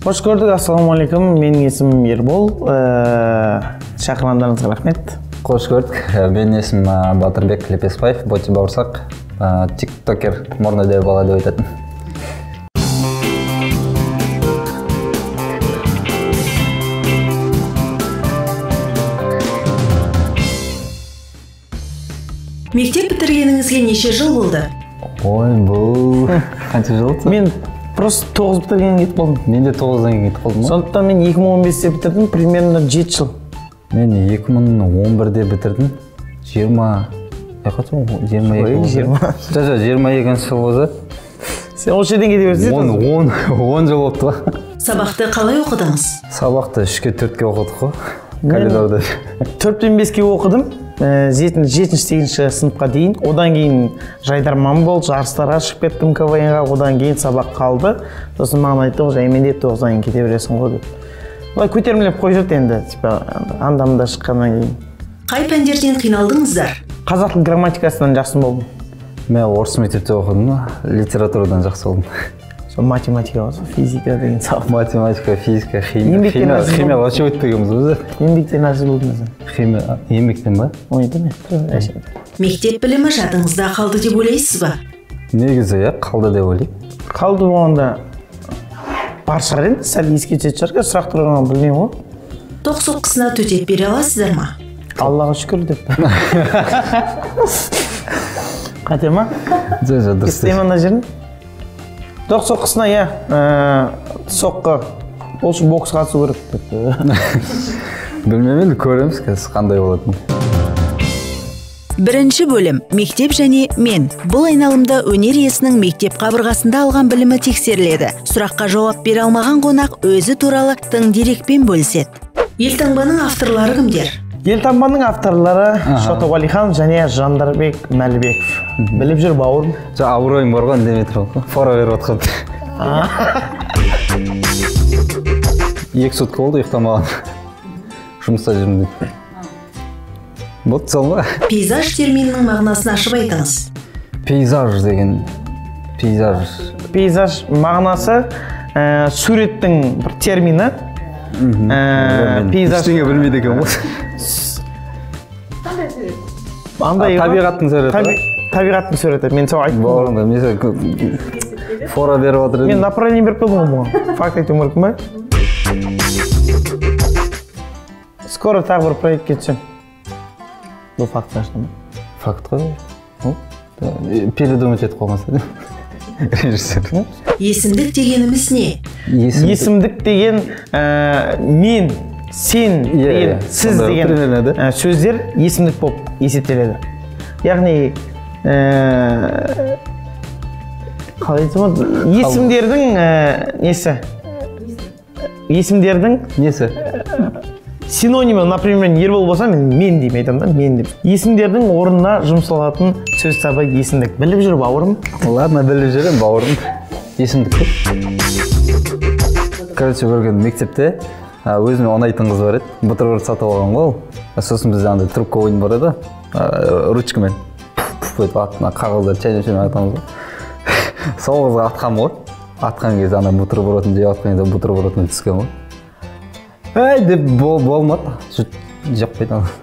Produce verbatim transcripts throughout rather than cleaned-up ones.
Қош көрдік, ассалаумағалейкум. Менің есімім Ербол. Шақырғандарыңызға рахмет. Қош көрдік. Менің есімім Батырбек Лепесбаев, боти бауырсақ, тиктокер, морна деп бала деп айтатын. Мектеп бітіргеніңізге неше жыл болды? Ой, бұл қанша жыл болды? Мен просто тоғыз бітіргеннен кетіп қалдым. Мен де тоғыздан кетіп қалдым. Сондықтан мен екі мың он бесте бітірдім, примерно жеті жыл. Мен екі мың он бірде бітірдім. жиырма жиырма екі жиырма екінші жыл болды. Сен осы жерден кете берсең? он жыл болыпты ғой. Сабақты қалай оқыдыңыз? Сабақты үшке төртке оқыдық қой. Коридорда. төрттен беске оқыдым. жетінші сегізінші сыныпқа дейін. Одан кейін жайдарман болды, жарыстарға шығып кеттім ка вэ ға. Одан кейін сабақ қалды. Сосын маған айтты, ғой, мен де тоғыздан кейін кете бересің ғой деп. Олай көтермелеп қойып жүрді енді, типа андамда шыққаннан кейін. Қай пәндерден қиналдыңыздар? Қазақ тіл грамматикасынан жақсы болдым. Мен орыс мектепте оқыдым, литературадан жақсы болдым. Математика болса, физика деген сабақ. Математика, физика, химия. Химия вообще өтпегенбіз өзі. Еңбектен нәрсе болдыңыз. Химия, еңбектен ба? Ойды ме? Мектеп білімі жадыңызда қалды деп ойлайсыз ба? Негізі, иә, қалды деп ойлаймын. Қалды болғанда бар шығар енді, сәл еске түсетін шығар, сұрақ тұрғаннан білмеймін ғой. Тоқ соққысына төтеп бере аласыздар ма? Аллаға шүкір деп. Қате ма? Жо, жо, дұрыс. Естеймін ана жерін? Тоқ соққысына, иә, соққы, ол үшін бокс қатысу керек деп. Білмеймін, көреміз қазір қандай болатын. Бірінші бөлім мектеп және мен. Бұл айналымда өнер иесінің мектеп қабырғасында алған білімі тексеріледі. Сұраққа жауап бере алмаған қонақ өзі туралы тың дерекпен бөліседі. Елтаңбаның авторлары кімдер? Елтаңбаның авторлары Шотоғалихан және Жандарбек Мәлібеков. Біліп жүр бауырым. Жа абыройым бар ғой, үндемей тұр ғой. Фора беріп отқан. Екі сутка болды ұйықтамаған. Жұмыста жүрмін деп. Болды салма. Пейзаж терминінің мағынасын ашып айтыңыз. Пейзаж деген пейзаж. Пейзаж мағынасы суреттің бір термині. Пейзаж ештеңе білмейді екен ғой. Табиғаттың суреті. Табиғаттың суреті. Мен соған айтып бауырымда, мен фора беріп отыр едім. Мен направление беріп қойдым ғой. Факт айтуым керек ма? Скоро тағы бір проектке түсем. Бұл факт ашты ма? Факт қой. Передумать етіп қоймаса. Режиссер. Есімдік дегеніміз не? Есімдік деген мен, сен деген, сіз деген сөздер есімдік болып есептеледі. Яғни қалай айтсам, есімдердің несі? Есімдердің несі? Синонимі, например, Ербол болса, мен мен деймін, айтамын да, мен деп. Есімдердің орнына жұмсалатын сөз табы есімдік. Біліп жүр бауырым. Ладно, біліп жүрем бауырым. Есімдік көп. Короче, көрген мектепте өзіме ұнайтын қыз бар еді. Бутерброд сатып алған ғой. Сосын бізде андай трубка ойын бар еді. Ручкамен өйтіп атына қағаздар чайнап атамыз ғой. Сол қызға атқам ғой. Атқан кезде ана бутербродын жеп атқан кезде бутербродын түскен ғой. Әй деп болмады. Жоқ қойды ана.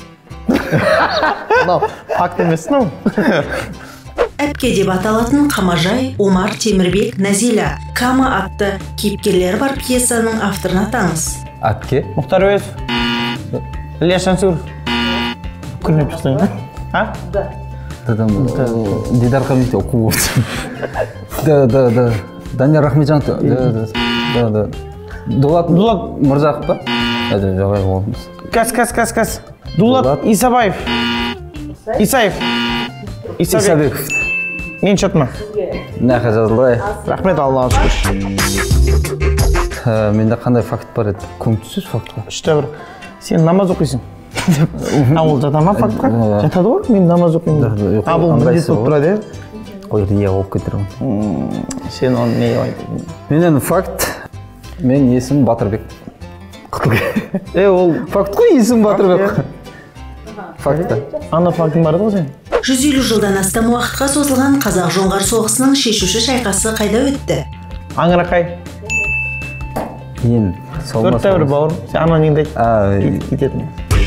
Мынау факт емес мынау. Әпке деп аталатын Қамажай, Омар, Темірбек, Назила, Кама атты кейіпкерлер бар пьесаның авторын атаңыз. Әпке? Мұхтар Әуезов. Ілияс Жансүгіров. Күрініп шықтың ба? А? Да. Дидар Хамити оқу болсын. Да, да, да. Данияр Рахметжанов. Да, да, да. Дулат Мұрзақов па? Жағай болдыңыз. Кәс, кәс, кәс, кәс. Дулат Исабаев. Исаев. Исабеков. Мен шатма. Нәқа жазылды. Рахмет, Аллаға шүкір. Менде қандай факт бар еді? Көңтісіз факт қой. Үште бір. Сен намаз оқисың. А ол жата ма фактқа? Жатады ғой, мен намаз оқимын. А бұл міндет болып тұрады, е? Ой, рия болып кетірім. Сен оны не айтып? Менен факт. Мен есім Батырбек. Е, ол факт қой, есім Батырбек. Факт. Ана фактың бар еді ғой сен? жүз елу жылдан астам уақытқа созылған Қазақ жоңғар соғысының шешуші шайқасы қайда өтті? Аңырақай. Мен Төртте бір бауырым. Сен анаңды айт. Кететін.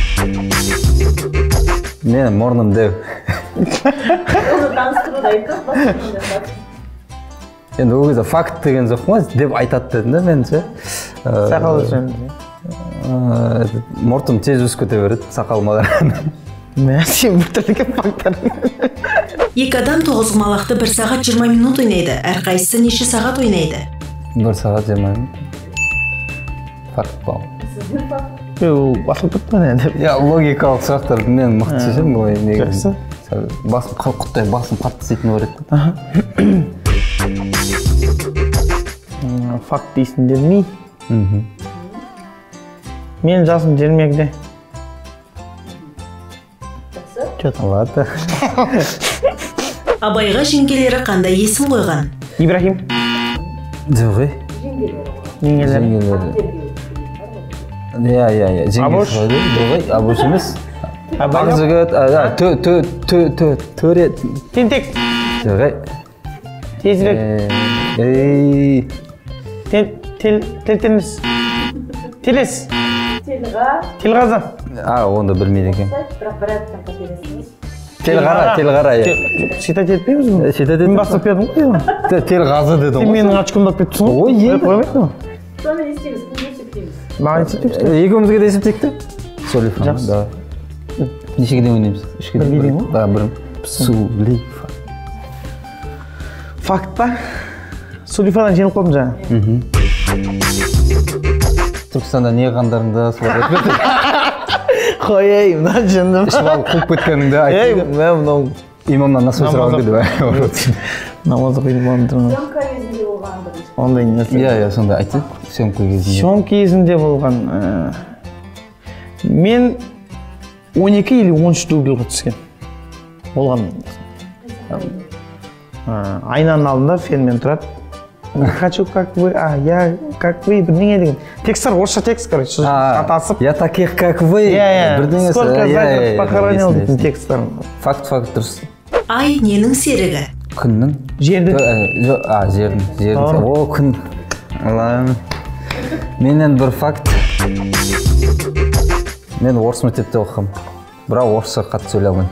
Менің мұрным дәу. Оны таныстыруды айтты. Енді ол кезде факт деген жоқ қой, деп айтады дедім да мен ше. Сақал өсіреміз. Мұртым тез өсіп кете береді, сақалым одан. Мә, сен бір түрлі факттар. Екі адам тоғызқұмалақты бір сағат жиырма минут ойнайды. Әрқайсысы неше сағат ойнайды? бір сағат жиырма минут. Факт бау. Ол басылып кетті ме енді? Я, логикалық сұрақтар мен мықты шешем бұлай неге. Жақсы. Басым құттай, басым қатты істейтін бар еді. Факт дейсің дедім. Мен жасым жиырма екіде. Ладно. Абайға жеңгелері қандай есім қойған? Ибрахим. Жоқ, ей. Жеңгелері. Жеңгелері. Иә, иә, иә. Абош. Жоқ, Абош емес. Ақжігіт, тө, тө, тө, тө, төре. Тентек. Жоқ, ей. Тезірек. Ей. Телтеніс. Телес. Телғазы. А, оны білмейді екен. Бірақ бір аттан қателесіңіз. Телғара, телғара, иә. Шетат етпейміз бі? Шетат етпейміз. Мен бастап бердім ғой. Телғазы дедім ғой. Сен менің ачкомдап кеттің ғой. Ой, ең. Қоймайды ма? Соны естейміз, кімге есептейміз? Маған есептейміз. Екеумізге де есептейік те. Сулейфан. Жақсы. Да. Нешеге ойнаймыз? Үшке Бірге дейін ғой? Да, бірім. Сулейфан. Факт па? Сулейфадан жеңіліп қалдым жаңа. Түркістанда не қандарыңды солар өтпеді. Қой, ей, мына жындым. Ішіп алып қуып кеткеніңді Ей, айтты. мә, мынау. Имамнан насой сұраған деді. Намазы қойдым болған тұрмын. Съемка кезінде болған бірінші. Ондай нәрсе. Иә, иә, сонда айтты. Съемка кезінде. Съемка кезінде болған. Мен он екі или он үш дубльға түскен. Болған. Айнаның алдында фенмен тұрады. Хочу как вы, а я как вы, бірдеңе деген. Текстар, орысша текст, короче, атасып. Я таких как вы. Иә, иә. Сколько загреб похоронил дейтін тексттар. Факт, факт, дұрыс. Ай ненің серігі? Күннің? Жердің. А, жердің. Жердің. О, күн. Аллам. Менен бір факт. Мен орыс мектепте оқығам. Бірақ орысша қатты сөйлей алмаймын.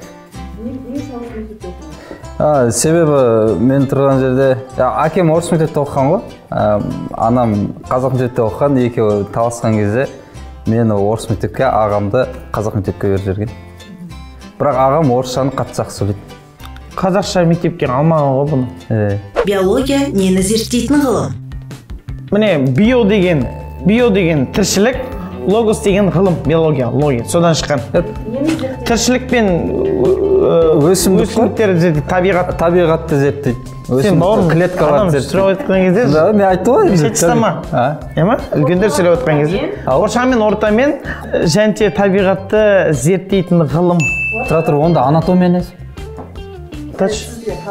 Себебі мен тұрған жерде, әкем орыс мектепте оқыған ғой, анам қазақ мектепте оқыған, екеуі таласқан кезде мені орыс мектепке, ағамды қазақ мектепке беріп жіберген. Бірақ ағам орысшаны қатты жақсы сөйлейді. Қазақша мектепке алмаған ғой бұны. Биология нені зерттейтін ғылым? Міне, био деген, био деген тіршілік, логос деген ғылым, биология, логия, содан шыққан. Тіршілік пен өсімдіктерді зерттейді, табиғат. Табиғатты зерттейді. Сен бауырым, клеткаларды адам сөйлеп отқан кезде. Мен айтты ғой. Шетістама. Ема? Үлкендер сөйлеп отқан кезде. Оршамен, ортамен және табиғатты зерттейтін ғылым. Тұра тұр, онда анатомия не? Тач.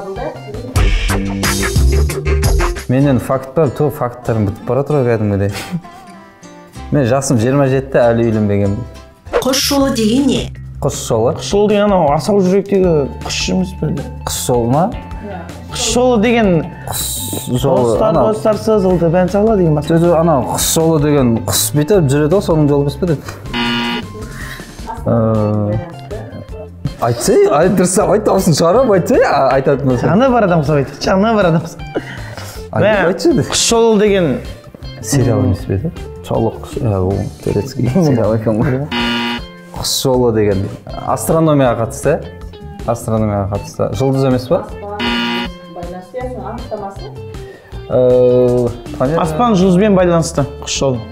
Менен факт бар, то факттарым бітіп бара тұр кәдімгідей. Мен жасым жиырма жетті, әлі үйленбегенмін. Құс жолы деген не? Құс жолы? Құс жолы деген анау асау жүректегі құс емес пе? Құс жолы ма? Құс жолы деген құс жолы. Құстар құстар сызылды, бән сала деген бас. Сөзі анау құс жолы деген құс бүйтіп жүреді ғой, соның жолы емес пе деді. Айтсай, дұрыстап айт, дауысын шығарып айтсай, айтатын болса. Ана бар адам құсап айтты, ана бар адам құсап. Айтшы деді. Құс жолы деген сериал емес пе еді? Жолы құс, ол турецкий сериал екен ғой. Құс жолы деген астрономияға қатысты, астрономияға қатысты. Жұлдыз емес па? Аспан жұлдызбен байланысты, құс жолы.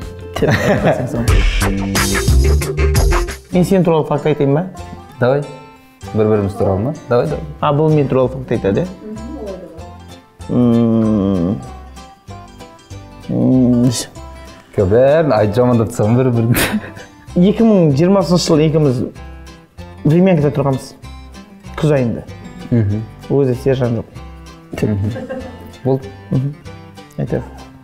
Мен сен туралы факт айтайын ба? Давай. Бір-біріміз туралы ма? Давай, давай. А, бұл мен туралы факт айтады, бәрін айт жамандап тастағым бір-бірін. екі мың жиырмасыншы жылы екеуміз времянкада тұрғанбыз. Күз айында. Ол кезде сержан жоқ. Болды. Айтады.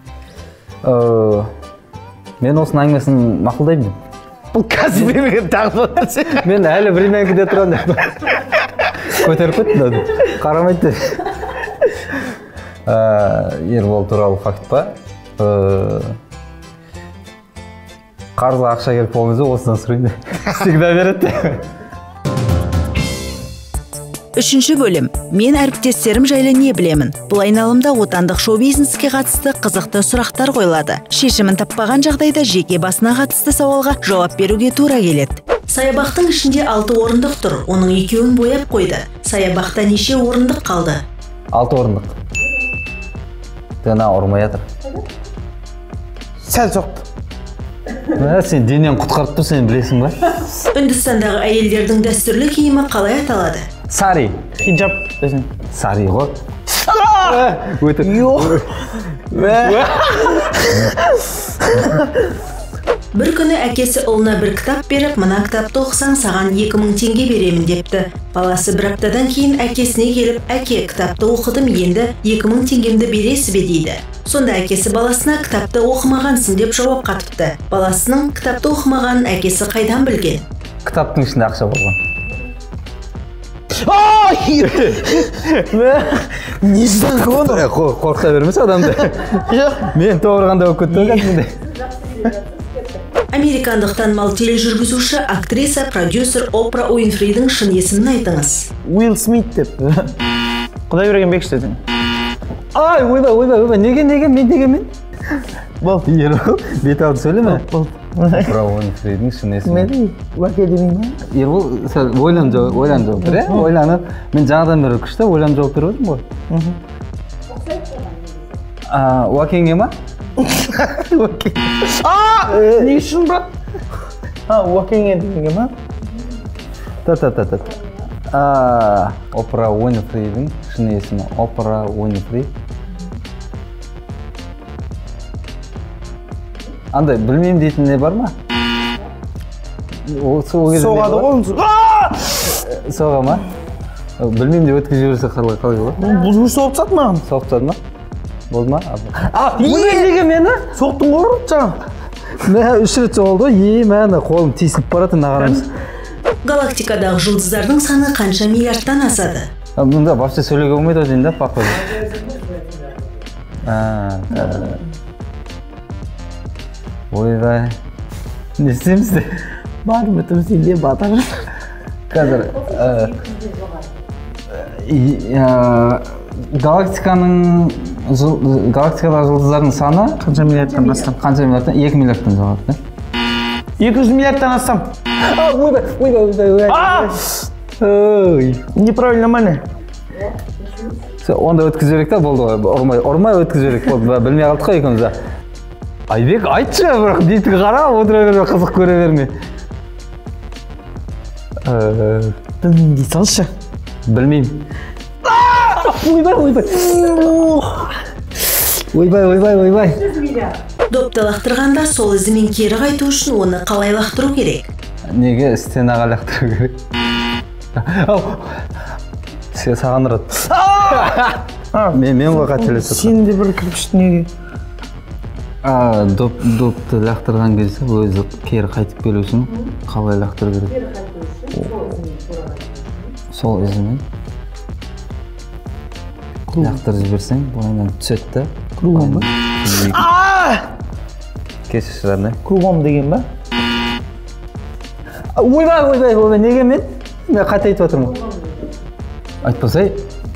Мен осының әңгімесін мақұлдаймын. Бұл қазір времянкада тағып отырсың. Мен әлі времянкада тұрған. Көтеріп кетті. Қарамайды. Ербол туралы факт па? Қарызға ақша керек болған кезде осыдан сұрайын. Всегда береді. Үшінші бөлім. Мен әріптестерім жайлы не білемін? Бұл айналымда отандық шоу-бизнеске қатысты қызықты сұрақтар қойылады. Шешімін таппаған жағдайда жеке басына қатысты сауалға жауап беруге тура келеді. Саябақтың ішінде алты орындық тұр. Оның екеуін бояп қойды. Саябақта неше орындық қалды? Алты орындық. Дана ұрмай жатыр. Сәл соқты. Сен денен құтқарып тұр, сен білесің ба? Үндістандағы әйелдердің дәстүрлі киімі қалай аталады? Сари. Хиджаб десең. Сари ғой. Өтір. Бір күні әкесі ұлына бір кітап беріп, мына кітапты оқысаң саған екі мың теңге беремін депті. Баласы бір аптадан кейін әкесіне келіп, әке, кітапты оқыдым, енді екі мың теңгемді бересіз бе дейді. Сонда әкесі баласына кітапты оқымағансың деп жауап қатыпты. Баласының кітапты оқымағанын әкесі қайдан білген? Кітаптың ішінде ақша болған. Несін қоны? Қорқыта бермес адамды. Мен тоғырғанда өп көтті. Американдық танымал тележүргізуші, актриса, продюсер Опра Уинфридің шын есімін айтыңыз. Уилл Смит деп. Құдай берген бекші дедің. Ай, ойбай, ойбай, ойбай, неге, неге, мен, неге, мен? Бол. Ербол, бет алды сөйлеме. Бол. Опра Уинфридің шын есімі. Мен уәке демейін ба? Ербол, сәл ойлан жауап, ойлан жауап бер, ә? Ойланып, мен жаңадан бері күшті ойлан жауап беріп өдім ғой. Уәкеңе ма? Ааа! Не үшін ба? А, уәкеңе дегенге ма? Та-та-та-та. Опра Уинфридің шын есімі. Опра Уинфри. Андай, білмеймін дейтін не бар ма? Соғады ғой. Соға ма? Білмеймін де өткізі жіберсе қалай қалай болады? Бұл соғып сады маған. Соғып сады ма? Болды ма? А, мұны неге мені? Соқтың ғой жаңа. Мен үш рет соғылды, е, мәні қолым тесіліп барады нағарамыз. Галактикадағы жұлдыздардың саны қанша миллиардтан асады? Мұнда вообще сөйлеуге болмайды ғой дейін да, пақойды. Ойбай, не істейміз де? Бар мүтім сенде батыр. Қазір галактиканың галактикадағы жұлдыздардың саны Қанша миллиардтан астам? Қанша миллиардтан? екі миллиардтан жоғары. екі жүз миллиардтан астам. Ойбай, ойбай, ойбай, ойбай. Неправильно мәне. Онда өткізу керек та болды ғой. Ұрмай, ұрмай өткізу керек болды. Білмей қалдық қой екеуміз. Айбек, айтшы, бірақ дейтігі қара, отыра берме, қызық көре берме. Білмеймін дей салшы. Білмеймін. Ойбай, ойбай. Ойбай, ойбай, ойбай. Допты лақтырғанда сол ізімен кері қайту үшін оны қалай лақтыру керек? Неге стенаға лақтыру керек? Ау, сен саған ұрады. Мен ғой қателесіп. Сен де бір кірпішті неге? Допты лақтырған кезде өзі кері қайтып келу үшін қалай лақтыру керек? Сол ізімен лақтырып жіберсең, бұлайынан түседі да. Кругом ба? Кесішілеріне. Кругом деген ба? Ойбай, ойбай, ойбай, неге мен? Мен қате айтып отырмын. Айтпасай.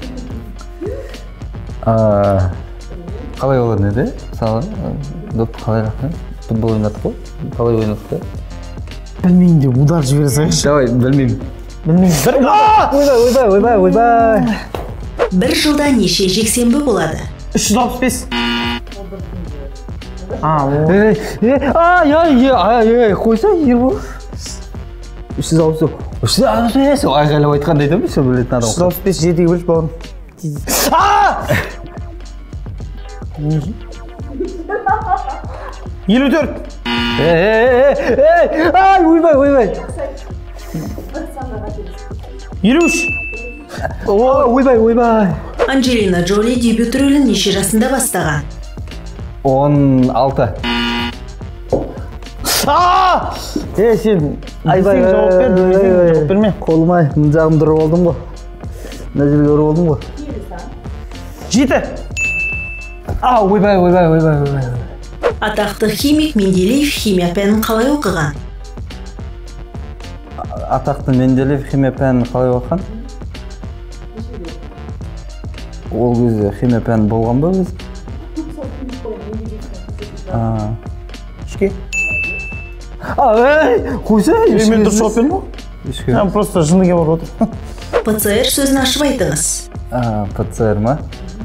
Қалай болады неде? Мысалы, допты қалай лақтырып? Футбол ойнадық қой? Қалай ойнадық та? Білмеймін де удар жібере салайыншы. Давай, білмеймін. Білмеймін. Ойбай, ойбай, ойбай, ойбай. Бір жылда неше жексенбі болады? үш жүз алпыс бес. А, о. Ай, ай, ай, ай, қойса, Ербол. үш жүз алпыс бес. үш жүз алпыс бес. Айғайлап айтқандай да білші білетін адам. үш жүз алпыс бес жетіге бөліш бауырым. елу төрт. Ай, ойбай, ойбай. елу үш. Ойбай, ойбай. Анджелина Джоли дебют рөлін неше жасында бастаған? он алты. Ааа! Е, сен Айбай, жауап бер, жауап берме. Қолымай, мұн жағым дұры болдым ғой. Мына жерге ұры болдым ғой. жеті. А, ойбай, ойбай, ойбай, ойбай. Атақты химик Менделеев химия пәнін қалай оқыған? Атақты Менделеев химия пәнін қалай оқыған? Ол кезде химия пәні болған ба өзі? Ішке? Ай, қойса, Мен дұрыс жауап бердім ғой? Ішке. Просто жыныге барып отыр. ПЦР сөзін ашып айтыңыз. ПЦР ма?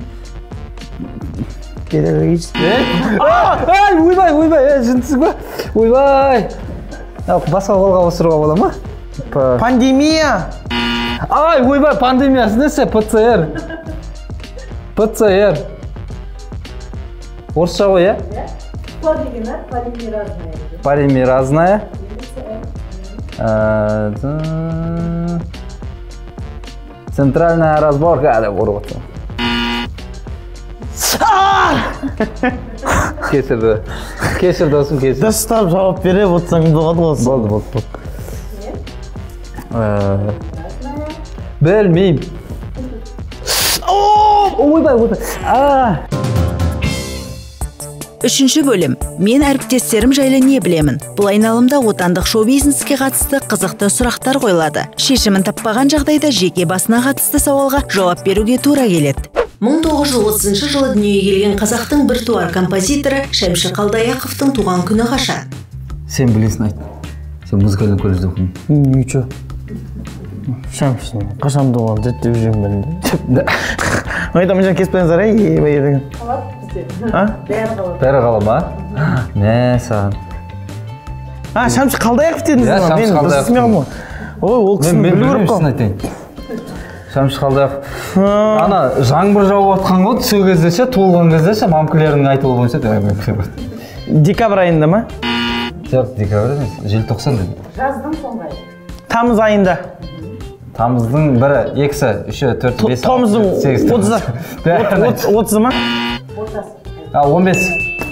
Ай, ойбай, ойбай, жынсыз ба? Ойбай. Басқа қолға осыруға бола ма? Пандемия. Ай, ойбай, пандемиясы несі? ПЦР. ПЦР. Орысша ғой, е? По дегені полимеразная. Полимеразная. Центральная разборка деп ұрып отыр. Кесірді. Кесір досым, кесір. Дұрыстап жауап бере отырсаң болады ғой. Болды, болды, болды. Білмейм. Ойбай, ойбай. Үшінші бөлім. Мен әріптестерім жайлы не білемін? Бұл айналымда отандық шоу-бизнеске қатысты қызықты сұрақтар қойылады. Шешімін таппаған жағдайда жеке басына қатысты сауалға жауап беруге тура келеді. мың тоғыз жүз отызыншы жылы дүниеге келген қазақтың бір туар композиторы Шәмші Қалдаяқовтың туған күні қашан? Сен білесің айт. Сен музыкальный колледжде оқыдың. Ничего. Шәмшінің қашан туған зерттеп жүрмін ben. Айтам жаңа кесіп қойыңыздар, ей, ебай едіңіз. Қалады бізде. А? Бәрі қалады. Бәрі қала ма? Мә, саған. А, Шәмші Қалдаяқов дедіңіз Иә, ба? Шәмші Мен Қалдаяқов. дұрыс естімеген ғой. Ой, ол кісіні Мен білу керек білмеймін, шын қой. айтайын. Шәмші Қалдаяқов. Ана жаңбыр жауып отқан ғой, түсі кезде ше, туылған кезде ше, мамкілерінің айтуы бойынша деп. Декабрь айында ма? Жоқ, декабрь емес, желтоқсан деді. Жаздың соңғы айы. Тамыз айында. Тамыздың бірі, екісі, үші, төрті, бесі, Тамыздың сегізі. отызы. Отызы ма? Ортасы. А, он бес.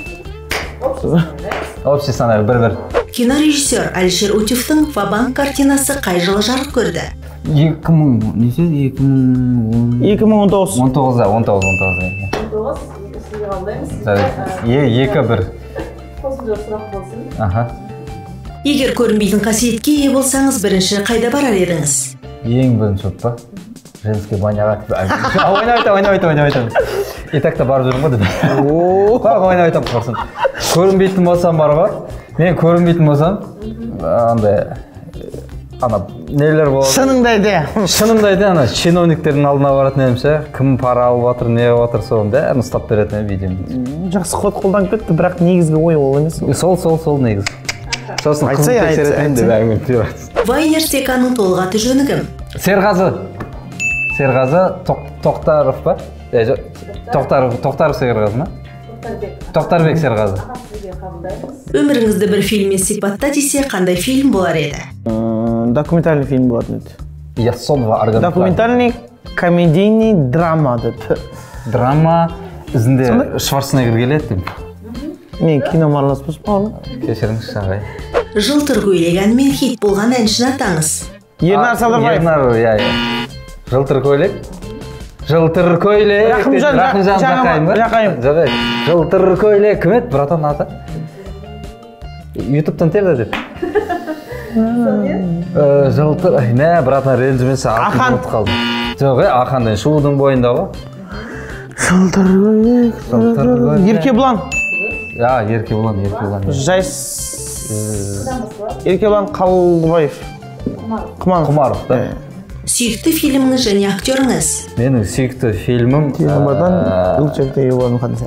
Общий санай, бір-бір. Кинорежиссер Әлішер Утевтің Вабанк картинасы қай жылы жарық көрді? екі мың, неше? екі мың екі мың он тоғыз. он тоғызда, он тоғыз, он тоғыз. Тоғыз, сізге қалдаймыз. Екі, бір. Қосымша сұрақ болсын. Аха. Егер көрінбейтін қасиетке ие болсаңыз, бірінші қайда барар едіңіз? Ең бірінші от па? Женский баняға. Ойнап айтам, ойнап айтам, ойнап айтам. И так-то барып жүрмін ғой деді. Қақ ойнап айтам құрсын. Көрінбейтін болсам бар ғой. Мен көрінбейтін болсам, андай, ана, нелер болады. Шыныңды айда. Шынымды айда, ана, чиновниктердің алдына баратын едімше, кім пара алып отыр, не отыр, соның бәрін ұстап беретін видеомды. Жақсы ход қолданып кетті, бірақ негізгі ой ол емес. Сол, сол, сол негіз. Сосын қызын тексеретін деп әңгіме түйір. Вайнер Секаның толық аты жөні кім? Серғазы. Серғазы Тоқтаров па? Тоқтаров, Тоқтаров Серғазы ма? Тоқтарбек Серғазы. Сізге қабылдаймыз. Өміріңізді бір фильммен сипатта десе, қандай фильм болар еді? Документальный фильм болатын еді. Яссонова орган. Документальный, комедийный, драма деп. Драма ізінде Шварценеггер келеді деп. Мен кинома араласпаспын оны. Кешіріңіз шағай. Жылтыр көйлек әнімен хит болған әншіні атаңыз. Ернар Садырбаев. Ернар, иә, иә. Жылтыр көйлек. Жылтыр көйлек. Рахымжан Жақайым ба? Жақайым. Жылтыр көйлек. Кім еді, братан аты? Ютубтан терді деп. Жылтыр, не, братан ренжімесі атын ұмытып қалдым. Жоқ, Ахандан шудың бойында ғой. Жылтыр көйлек. Жылтыр көйлек. Еркебұлан. Я, Еркебұлан, Еркебұлан. Жайс. Еркебұлан Қалдыбаев. Құманов. Құмаров, да. Сүйікті фильміңіз және актеріңіз? Менің сүйікті фильмім... Киномадан үлчекте ебалым қандысы.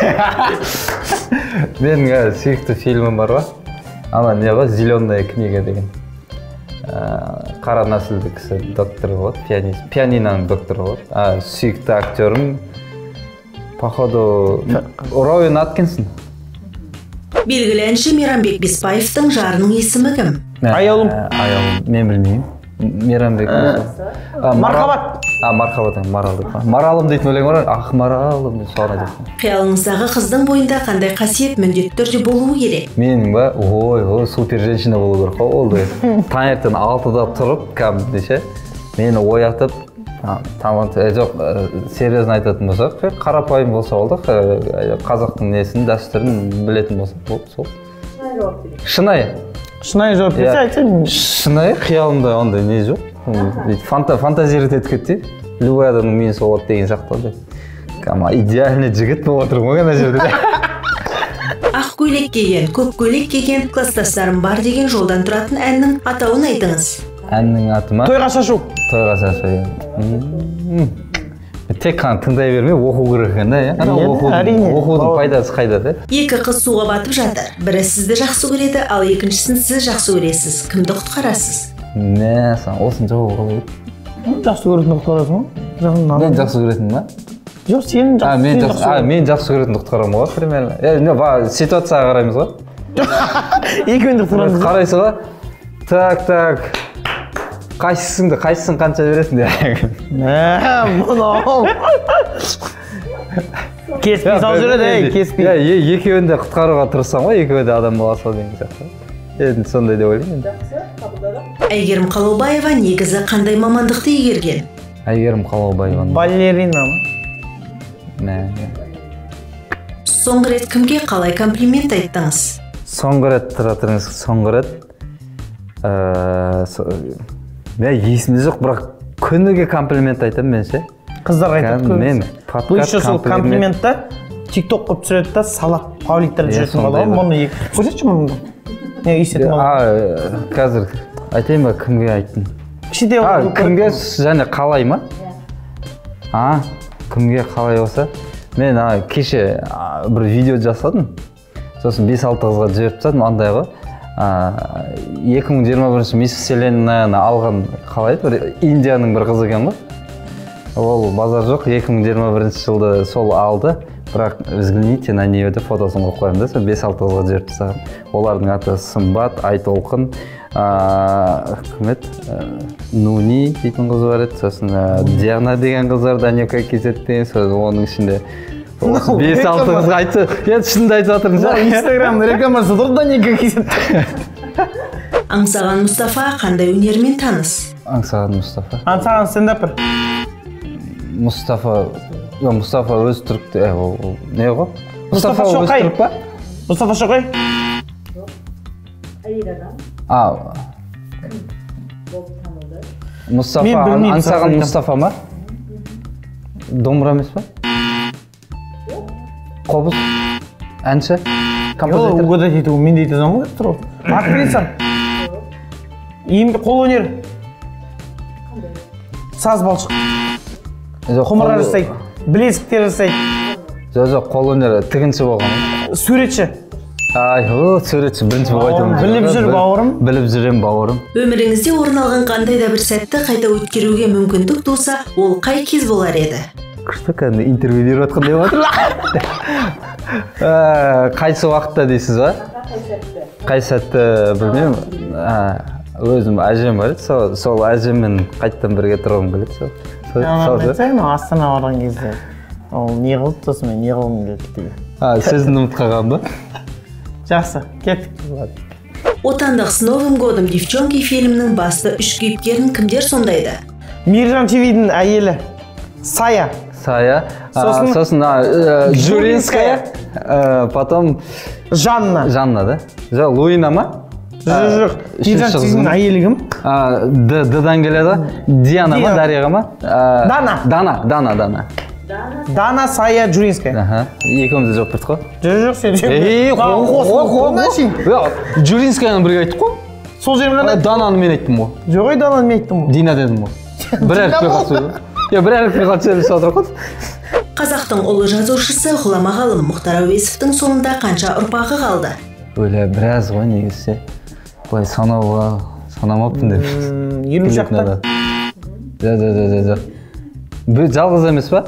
Менің сүйікті фильмім бар ба? Ана не ба? Зеленая книга деген. Қара нәсілді кісі доктор болады, пианист. Пианинаның докторы болады. Сүйікті актерім... Походу... Роуэн Аткинсон. Белгілі әнші Мейрамбек Беспаевтың жарының есімі кім? Аяулым. Аяулым, мен білмеймін. Мейрамбек. Мархабат. А, Мархабат, Маралдық. Маралым дейтін өлең бар, ақ Маралым деп соған айтасың. Қиялыңыздағы қыздың бойында қандай қасиет міндетті түрде болуы керек? Менің ба, ой, ой, супер женщина болу керек қой, олды. Таңертең алтыда тұрып, кәдімгідей, мені оятып, Тамам жоқ, серьезно айтатын болсақ, қарапайым болса болдық, қазақтың несін, дәстүрін білетін болсақ болды, сол. Шынайы жауап берейін. Шынайы. Шынайы жауап берсе айтсам. Шынайы қиялымда ондай не жоқ. Фантазировать етіп кетті. Любой адамның миы сол болады деген сияқты. Кама идеальный жігіт болып отырмын ғой ана жерде. Ақ көйлек киген, көк көйлек киген класстастарым бар деген жолдан тұратын әннің атауын айтыңыз. Әннің аты ма? Тойға шашу. Тойға шашу. Тек қана тыңдай бермей оқу керек екен да, иә? Оқудың пайдасы қайда да? Екі қыз суға батып жатыр. Бірі сізді жақсы көреді, ал екіншісін сіз жақсы көресіз. Кімді құтқарасыз? Не, сан осыны жауап қалай? Жақсы көретінді құтқарасың ба? Мен жақсы көретінді ма? Жоқ, сенің жақсы көретінді. Мен жақсы көретінді құтқарамын ғой, примерно. Ситуацияға қараймыз ғой. Екеуінде құтқарамыз. Қарайсыз ғой? Так, так. Қайсысыңды, қайсысын қанша бересің де? Мұнау. Кеспей сал жүреді, ей, кеспей. Екеуінде құтқаруға тұрсам ғой, екеуінде адам боласы ғой деген сияқты. Енді сондай деп ойлаймын. Жақсы, қабылдадым. Әйгерім Қалаубаева негізі қандай мамандықты игерген? Әйгерім Қалаубаева. Балерина ма? Мә. Соңғы рет кімге қалай комплимент айттыңыз? Соңғы рет тұра тұрыңыз, соңғы рет. Мен есімде жоқ, бірақ күніге комплимент айтамын мен ше. Қыздар айтады көп. Мен подкаст комплиментті тикток қып түсіреді да салат паулиттер жүретін бала. Мұны көрсетші мұнды. Не есетін бала? Қазір айтайын ба, кімге айттым? Кімге және қалай ма? А, кімге қалай болса? Мен кеше бір видео жасадым. Сосын бес алты қызға жіберіп тастадым, андай ғой. екі мың жиырма бірінші мисс Вселеннаны алған қалай еді? Индияның бір қызы екен ғой. Ол базар жоқ, екі мың жиырма бірінші жылды сол алды. Бірақ взгляните на нее деп фотосын қойып қоямын да, сол бес алты қызға жіберіп тастаған. Олардың аты Сымбат, Айтолқын, кім еді? Нуни дейтін қыз бар еді, сосын Диана деген қыздар, Данека кезеттен, сосын оның ішінде бес алты қызға айтты. Енді шынды айтып жатырмыз. Инстаграмда рекламасы тұр, Данека кезетті. Аңсаған Мұстафа қандай өнермен таныс? Аңсаған Мұстафа. Аңсаған стендапер. Мұстафа, Мұстафа өз түрік, не ғой? Мұстафа Шоқай. Мұстафа Шоқай? Әйел адам. А. Болып танылды. Мұстафа, аңсаған Мұстафа ма? Домбыра емес па? Қобыз? Әнші? Композитор? Ол өдет ету, мен дейді заңғы тұру. Актриса? Қол өнер? Саз балшық? Құмыра жасайды, білезіктер жасайды. Жоқ, жоқ, қол өнері тігінші болған. Суретші? Ай, о, суретші бірінші болайтын. Біліп жүр бауырым. Біліп жүрем бауырым. Өміріңізде орын алған қандай да бір сәтті қайта өткеруге мүмкіндік туса, ол қай кез болар еді? Күшті кәдімгі интервью беріп жатқандай отыр. Қайсы уақытта дейсіз ба? Қай сәтті білмеймін. Өзім әжем бар еді, сол әжеммен қайттан бірге тұрғым келеді. Астана барған кезде ол не қылды, сосын мен не қылғым келді. Сөзін ұмыт қалған ба? Жақсы, кеттік. Отандық «С Новым годом, девчонки» фильмінің басты үш кейіпкерін кімдер сомдайды? Мейіржан Чивидің әйелі Сая. Сая. Сосын Журинская. Потом Жанна. Жанна, да? Жоқ, Луина ма? Жоқ, Мейіржан Чивидің әйелі кім? Д-дан келеді. Диана ма, Дарьяға ма? Дана. Дана, Дана, Дана. Дана, Сая, Журинская. Екеумізде жоқ бірді қой? Жоқ, сен жоқ. Ей, қоқ, Журинскаяны бірге айттық қой? Сол жерім қандай? Дананы мен айттым ғой. Жоқ, ой, Дананы мен айттым ғой. Дина дедім ғой. Бір әріппе қатсы еді. Е, бір әріппе қатсы еді сатыр қой. Қазақтың ұлы жазушысы ғұлама ғалым Мұхтар Әуезовтің соңында қанша ұрпағы қалды? Өлі, біраз ғой негізсе. Бұлай санауға, санамаппын деп. Елу шақты. Да, да, да, да, да. Жалғыз емес па?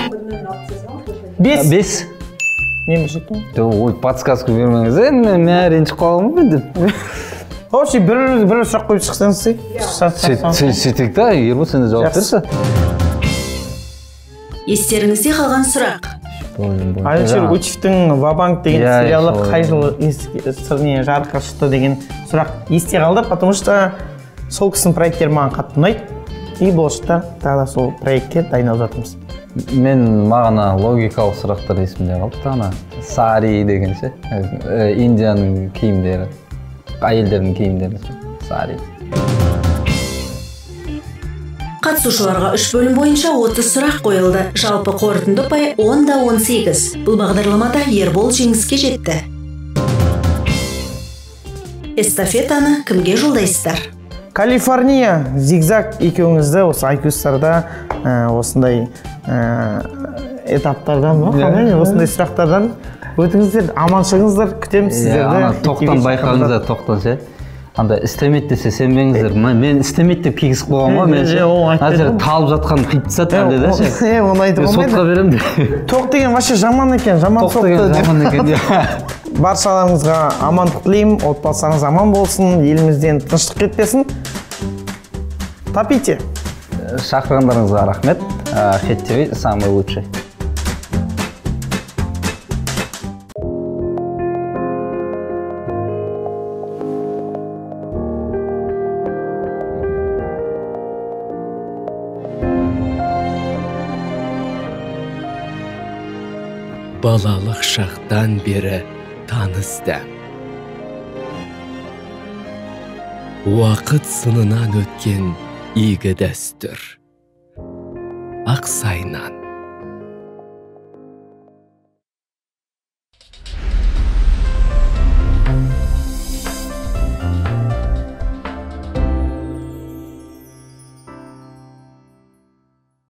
Бес. Бес. Мен білшеттім. Ой, подсказку бермеңіз, мен ренжіп қалғым ба деп. Вообще, бір сұрақ қойып шықсаңыз сей. Сөйтек та, Ербол сенде жауап берші. Естеріңізде қалған сұрақ. Алишер Учевтің «Ва-банк» деген сериалы қай жылы жарыққа шықты деген сұрақ есте қалды, потому что сол кісінің проекттері маған қатты ұнайды. и болашақта тағы да сол проектке дайындалып жатырмыз. Мен мағына логикалық сұрақтар есімде қалды. Ана сари деген ше, Индияның киімдері, әйелдердің киімдері, сари. Қатысушыларға үш бөлім бойынша отыз сұрақ қойылды. Жалпы қорытынды ұпай он да он сегіз. Бұл бағдарламада Ербол жеңіске жетті. Эстафетаны кімге жолдайсыздар? Калифорния, зигзаг екеуіңізді осы айкюстарда осындай этаптардан, осындай сұрақтардан өтіңіздер, аман шығыңыздар, күтеміз сіздерді. Тоқтан байқаңыздар, тоқтан ше. Анда істемейді десе сенбеңіздер. Мен істемейді деп кигізіп қойған ғой, мен ше. Әзір талып жатқан қиып тастады әлде де ше. Е, оны айтып болмайды. Сотқа берем де. Тоқ деген вообще жаман екен, жаман соқты. Тоқ деген жаман екен. Баршаларыңызға амандық тілеймін, отбасыларыңыз аман болсын, елімізден тыныштық кетпесін. Топите. Шақырғандарыңызға рахмет. Хет ти ви самый лучший. Балалық шақтан бері таныстым. Уақыт сынынан өткен игі дәстүр. Ақсайнан.